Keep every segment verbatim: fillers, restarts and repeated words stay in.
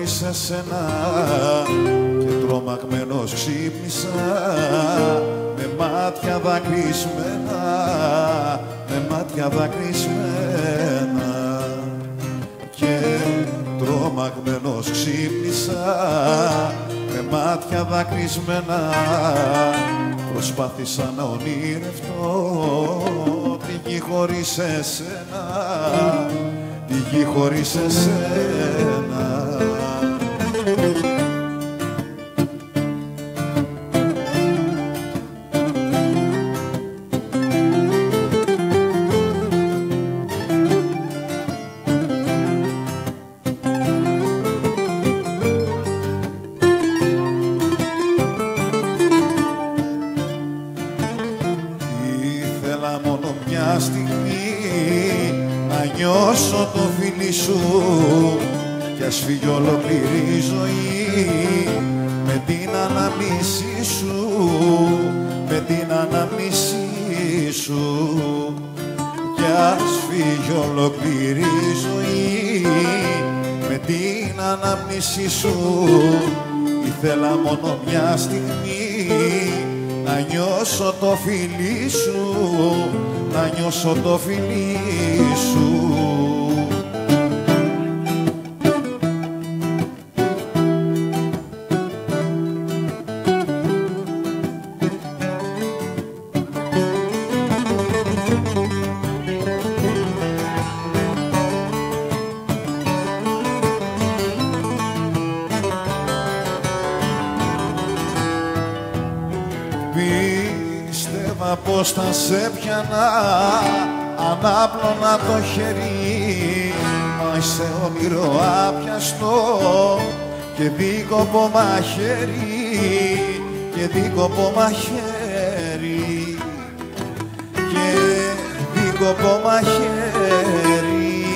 χωρίς εσένα και τρομαγμένος ξύπνησα με μάτια δακρυσμένα, με μάτια δακρυσμένα και τρομαγμένος ξύπνησα με μάτια δακρυσμένα. Προσπάθησα να ονειρευτώ τη γη χωρίς εσένα, τη γη χωρίς εσένα. Ήθελα μόνο μια στιγμή να νιώσω το φίλι σου κι ας φύγει ολόκληρη η ζωή με την αναμνήσι σου, με την αναμνήσι σου κι ας φύγει ολόκληρη η ζωή με την αναμνήσι σου. Ήθελα μόνο μια στιγμή να νιώσω το φίλι σου, να νιώσω το φίλι σου. Πίστευα πως θα σε πιάνα ανάπλωνα το χέρι, μα είσαι όνειρο άπιαστο και δίκοπο μαχαίρι, και δίκοπο μαχαίρι, και δίκοπο μαχαίρι.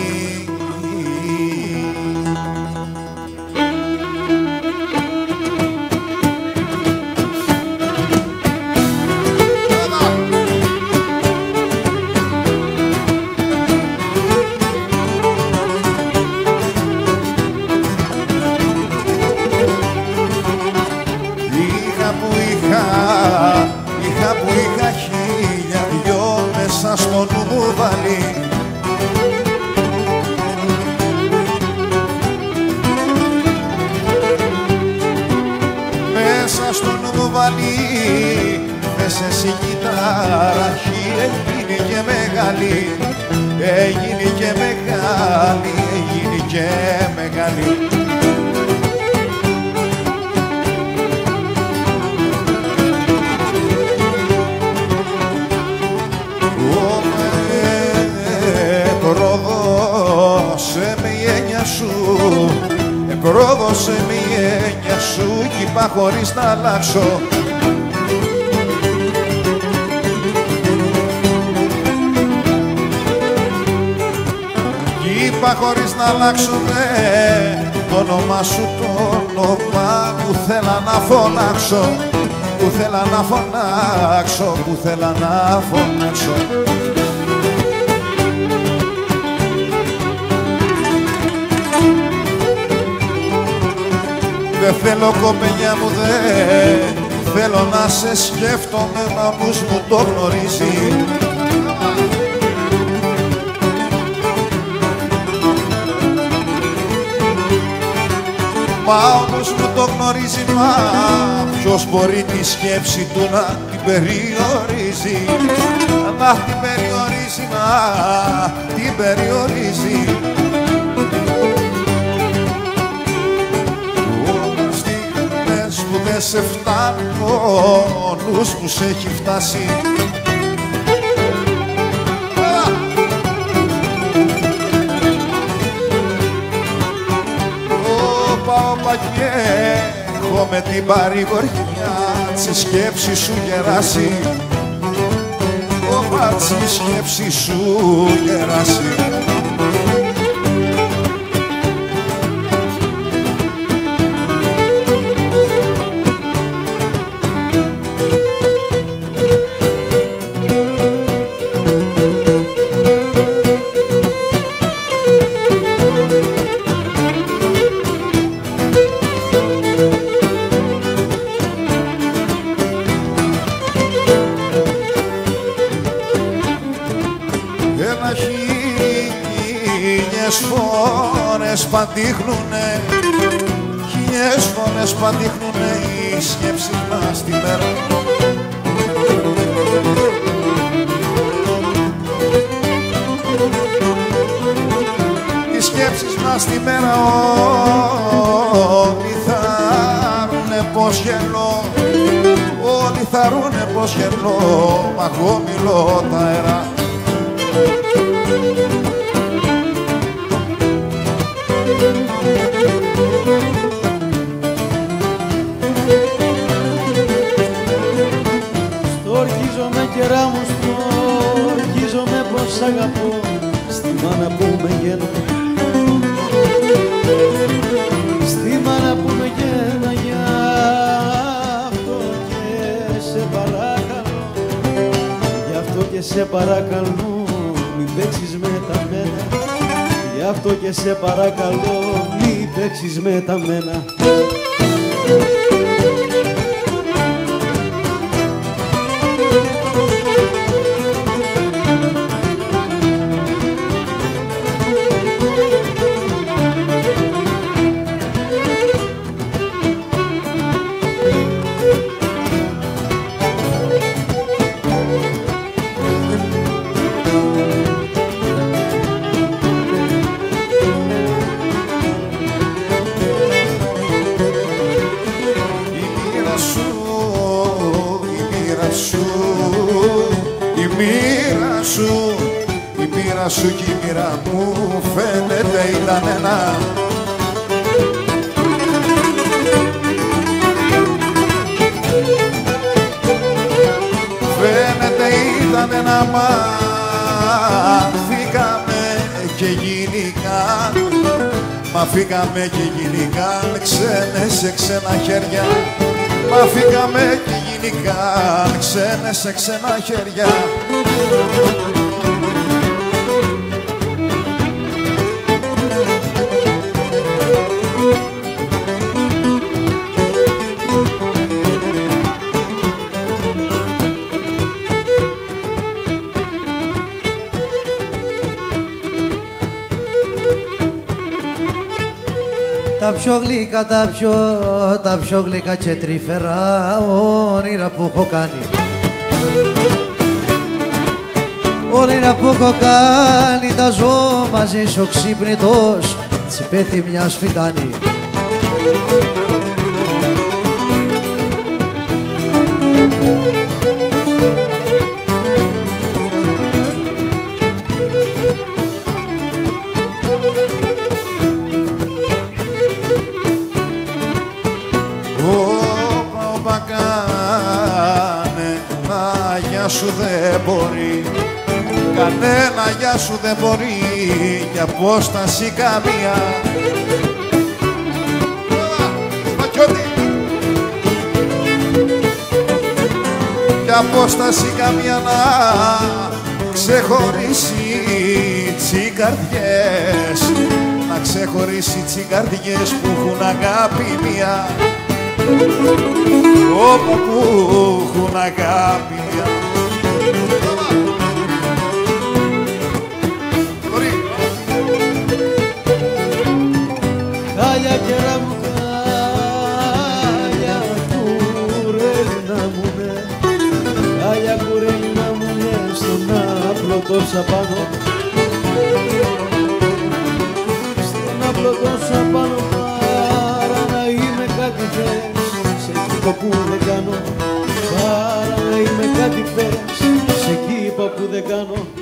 Είχα που είχα χίλια δυο μέσα στο νου μου βάλει, μέσα στο νου μου βάλει, θες εσύ κιτάρα, έγινε και μεγάλη, έγινε και μεγάλη, έγινε και μεγάλη. Πρόδωσε με η έννοια σου, πρόδωσε με η έννοια σου κι είπα χωρίς να αλλάξω. Κι είπα χωρίς να αλλάξω ναι, το όνομα σου, το όνομα που θέλα να φωνάξω, που θέλα να φωνάξω, που θέλα να φωνάξω. Δεν θέλω κοπελιά μου, δεν θέλω να σε σκέφτομαι, μα όμως μου το γνωρίζει. Μα όμως μου το γνωρίζει, μα ποιος μπορεί τη σκέψη του να την περιορίζει, να την περιορίζει, να την περιορίζει. Που δεν σε φτάνει, ο νους μου σε έχει φτάσει. Όπα, όπα και έχω με την παρηγοριά τη σκέψη σου γεράσει. Όπα, τη σκέψη σου γεράσει. παντήχνουνε, χιλιές φορές παντήχνουνε οι σκέψεις μας τη μέρα. Οι σκέψεις μας τη μέρα όλοι θα'ρουνε πως γελώ, όλοι θα'ρουνε πως γελώ, μα εγώ μιλώ τα αέρα. Στοργίζομαι καιρά μου, στοργίζομαι πως αγαπώ, στη μάνα που με γέννα, στη μάνα που με γέννα, γι' αυτό και σε παρακαλώ, γι' αυτό και σε παρακαλώ, μην παίξεις με τα μένα, γι' αυτό και σε παρακαλώ, μην παίξεις με τα μένα. Η μοίρα σου κι η μοίρα μου φαίνεται ήταν ένα. Φαίνεται ήταν ένα, μα φύγαμε και γίνηκαν, μα φύγαμε και γίνηκαν ξένες σε ξένα χέρια, μα φύγαμε και γίνηκαν ξένες σε ξένα χέρια. Τα πιο γλυκά, τα πιο, τα πιο γλυκά και τρυφερά όνειρα που έχω κάνει, όνειρα που έχω κάνει, τα ζω μαζί σου ξύπνητος, τσιπέθη μια σφιτάνη. Σου δεν μπορεί, κανένα γεια σου δεν μπορεί, κι απόσταση καμία. Κι απόσταση καμία να ξεχωρίσει τσι καρδιές, να ξεχωρίσει τσι καρδιές που έχουν αγάπη μία, όπου που έχουν αγάπη μία. Κάλια κερά μου, κάλια κουρέλινα μου, ναι, κάλια κουρέλινα μου, ναι, στον άπλο το σαπάνο, στον άπλο το σαπάνο, παρά να είμαι κάτι θες, σε κήπο που δεν κάνω, παρά να είμαι κάτι θες, σε κήπο που δεν κάνω.